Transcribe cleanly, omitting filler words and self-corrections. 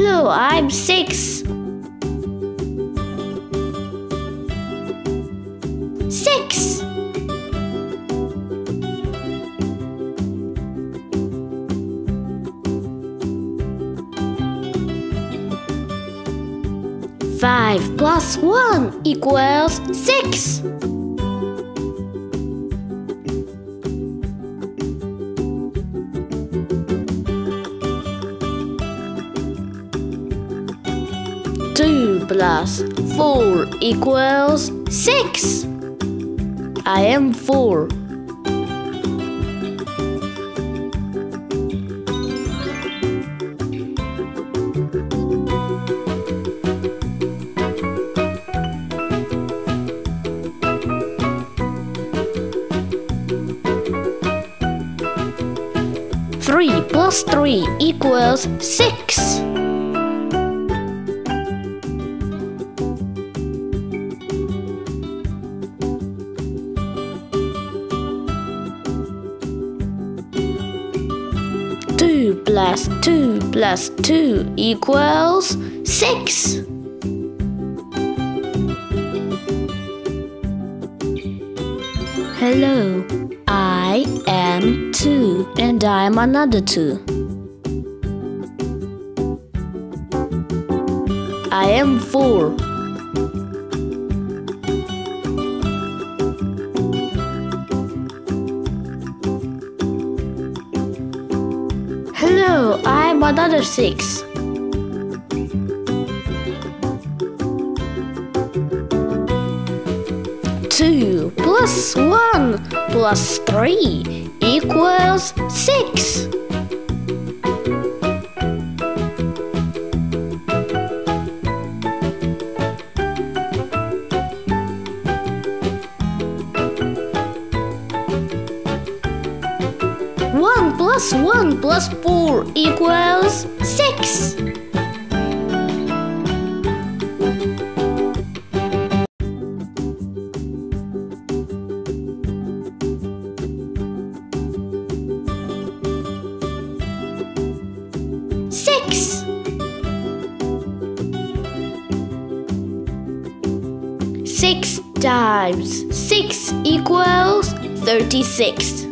Hello, I'm 6. 6. Five plus 1 equals 6. 2 plus 4 equals 6. I am 4. Three plus 3 equals 6. 2 plus 2 plus 2 equals 6. Hello, I am 2 and I am another 2. I am 4. Hello, I am another 6. Two plus 1 plus 3 equals 6. 1 plus 1 plus 4 equals 6. 6. 6 times 6 equals 36.